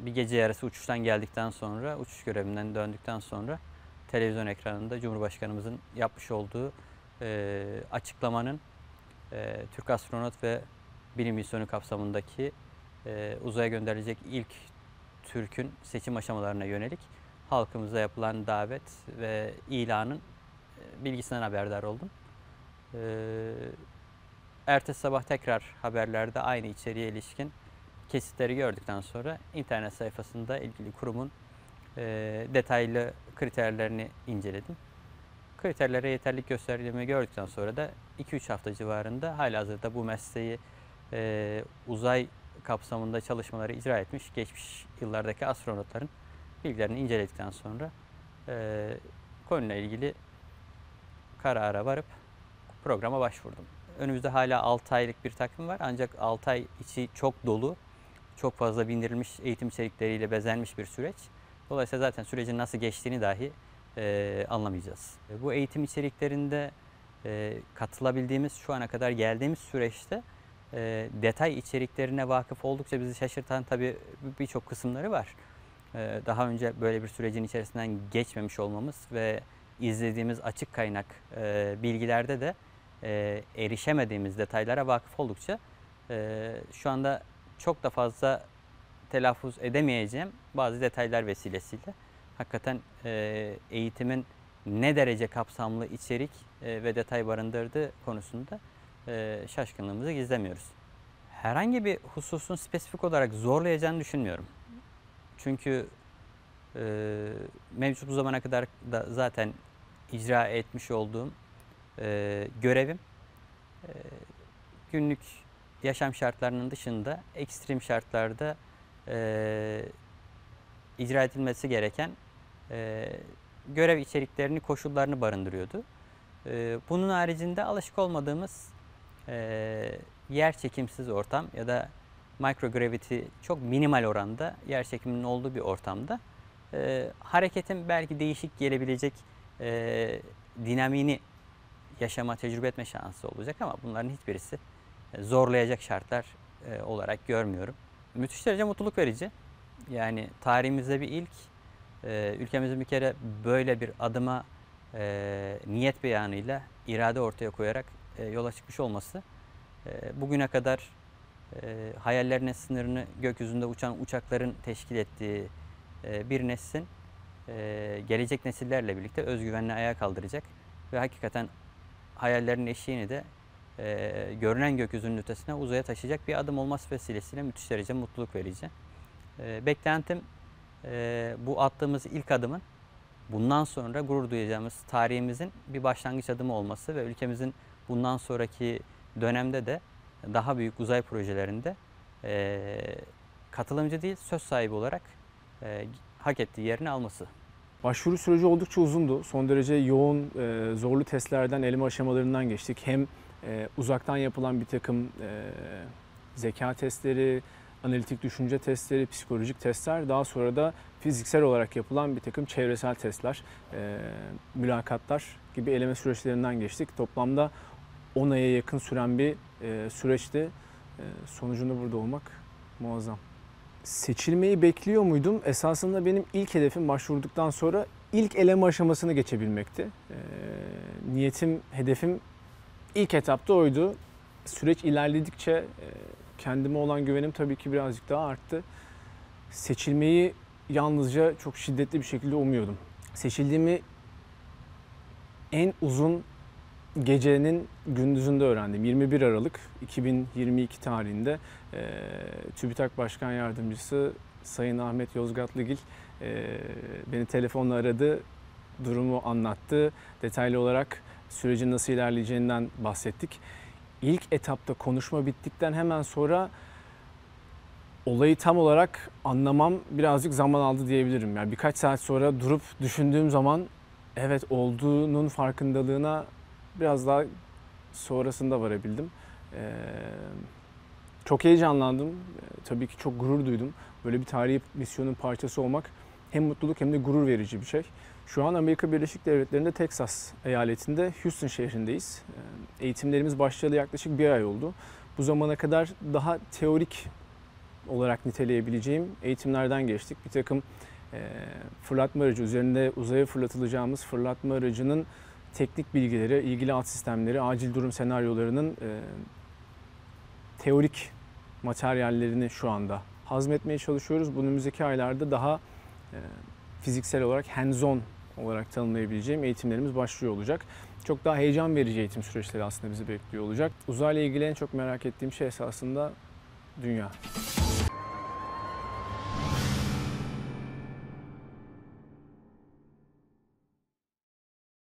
bir gece yarısı uçuştan geldikten sonra, uçuş görevinden döndükten sonra televizyon ekranında Cumhurbaşkanımızın yapmış olduğu açıklamanın Türk astronot ve bilim misyonu kapsamındaki uzaya gönderilecek ilk Türk'ün seçim aşamalarına yönelik halkımıza yapılan davet ve ilanın bilgisinden haberdar oldum. Ertesi sabah tekrar haberlerde aynı içeriğe ilişkin kesitleri gördükten sonra internet sayfasında ilgili kurumun detaylı kriterlerini inceledim. Kriterlere yeterlilik gösterdiğimi gördükten sonra da 2-3 hafta civarında halihazırda bu mesleği uzay kapsamında çalışmaları icra etmiş geçmiş yıllardaki astronotların bilgilerini inceledikten sonra konuyla ilgili karara varıp programa başvurdum. Önümüzde hala 6 aylık bir takvim var ancak 6 ay içi çok dolu, çok fazla bindirilmiş eğitim içerikleriyle bezenmiş bir süreç. Dolayısıyla zaten sürecin nasıl geçtiğini dahi anlamayacağız. Bu eğitim içeriklerinde katılabildiğimiz, şu ana kadar geldiğimiz süreçte detay içeriklerine vakıf oldukça bizi şaşırtan tabii birçok kısımları var. Daha önce böyle bir sürecin içerisinden geçmemiş olmamız ve izlediğimiz açık kaynak bilgilerde de erişemediğimiz detaylara vakıf oldukça şu anda çok da fazla telaffuz edemeyeceğim bazı detaylar vesilesiyle hakikaten eğitimin ne derece kapsamlı içerik ve detay barındırdığı konusunda şaşkınlığımızı gizlemiyoruz. Herhangi bir hususun spesifik olarak zorlayacağını düşünmüyorum. Çünkü mevcut bu zamana kadar da zaten icra etmiş olduğum görevim günlük yaşam şartlarının dışında ekstrem şartlarda icra edilmesi gereken görev içeriklerini, koşullarını barındırıyordu. Bunun haricinde alışık olmadığımız yer çekimsiz ortam ya da microgravity çok minimal oranda yer çekiminin olduğu bir ortamda hareketin belki değişik gelebilecek dinamiğini yaşama, tecrübe etme şansı olacak ama bunların hiçbirisi zorlayacak şartlar olarak görmüyorum. Müthiş derece mutluluk verici. Yani tarihimizde bir ilk, ülkemizin bir kere böyle bir adıma niyet beyanıyla irade ortaya koyarak yola çıkmış olması bugüne kadar hayallerine sınırını gökyüzünde uçan uçakların teşkil ettiği bir neslin gelecek nesillerle birlikte özgüvenle ayağa kaldıracak ve hakikaten hayallerin eşiğini de görünen gökyüzünün ötesine uzaya taşıyacak bir adım olması vesilesiyle müthiş derece mutluluk verici. Beklentim bu attığımız ilk adımın bundan sonra gurur duyacağımız tarihimizin bir başlangıç adımı olması ve ülkemizin bundan sonraki dönemde de daha büyük uzay projelerinde katılımcı değil söz sahibi olarak hak ettiği yerini alması. Başvuru süreci oldukça uzundu. Son derece yoğun, zorlu testlerden, eleme aşamalarından geçtik. Hem uzaktan yapılan bir takım zeka testleri, analitik düşünce testleri, psikolojik testler, daha sonra da fiziksel olarak yapılan bir takım çevresel testler, mülakatlar gibi eleme süreçlerinden geçtik. Toplamda 10 aya yakın süren bir süreçti. Sonucunda burada olmak muazzam. Seçilmeyi bekliyor muydum? Esasında benim ilk hedefim başvurduktan sonra ilk eleme aşamasını geçebilmekti. Niyetim, hedefim ilk etapta oydu. Süreç ilerledikçe kendime olan güvenim tabii ki birazcık daha arttı. Seçilmeyi yalnızca çok şiddetli bir şekilde umuyordum. Seçildiğimi en uzun gecenin gündüzünde öğrendim. 21 Aralık 2022 tarihinde TÜBİTAK Başkan Yardımcısı Sayın Ahmet Yozgatlıgil beni telefonla aradı, durumu anlattı. Detaylı olarak sürecin nasıl ilerleyeceğinden bahsettik. İlk etapta konuşma bittikten hemen sonra olayı tam olarak anlamam birazcık zaman aldı diyebilirim. Yani birkaç saat sonra durup düşündüğüm zaman evet olduğunun farkındalığına biraz daha sonrasında varabildim. Çok heyecanlandım. Tabii ki çok gurur duydum. Böyle bir tarihi misyonun parçası olmak hem mutluluk hem de gurur verici bir şey. Şu an Amerika Birleşik Devletleri'nde Teksas eyaletinde Houston şehrindeyiz. Eğitimlerimiz başlayalı yaklaşık bir ay oldu. Bu zamana kadar daha teorik olarak niteleyebileceğim eğitimlerden geçtik. Bir takım fırlatma aracı, üzerinde uzaya fırlatılacağımız fırlatma aracının teknik bilgileri, ilgili alt sistemleri, acil durum senaryolarının teorik materyallerini şu anda hazmetmeye çalışıyoruz. Bu önümüzdeki aylarda daha fiziksel olarak hands-on olarak tanımlayabileceğim eğitimlerimiz başlıyor olacak. Çok daha heyecan verici eğitim süreçleri aslında bizi bekliyor olacak. Uzayla ilgili en çok merak ettiğim şey esasında dünya.